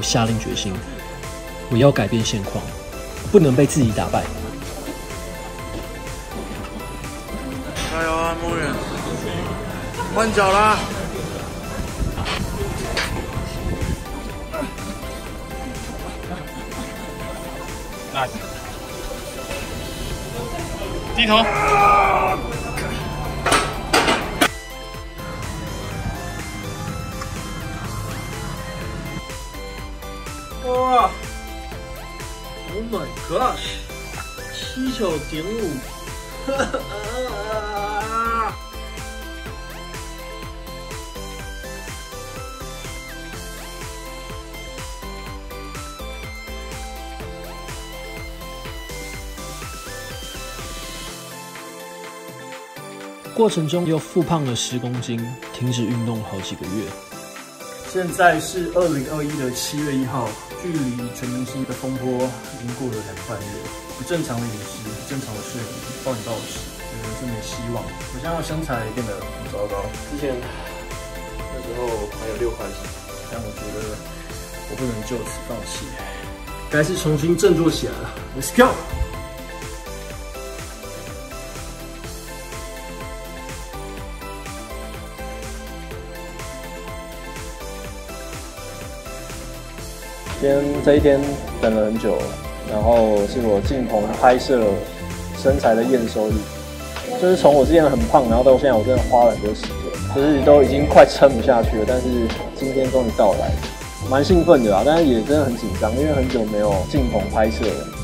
下定决心，我要改变现况，不能被自己打败。 加油啊，梦远！换脚啦！ 低头。 哇 ！Oh my gosh！ 79.5， 过程中又复胖了10公斤，停止运动好几个月。现在是2021的7月1号，距离全明星的风波已经过了2个半月。不正常的饮食，不正常的睡眠，暴饮暴食，觉得是没希望。我现在身材变得很糟糕，之前那时候还有6块肌，但我觉得我不能就此放弃，该是重新振作起来了。Let's go！今天这一天等了很久了，然后是我进棚拍摄身材的验收日，就是从我之前很胖，然后到现在我真的花了很多时间，就是都已经快撑不下去了，但是今天终于到来，蛮兴奋的啦，但是也真的很紧张，因为很久没有进棚拍摄了。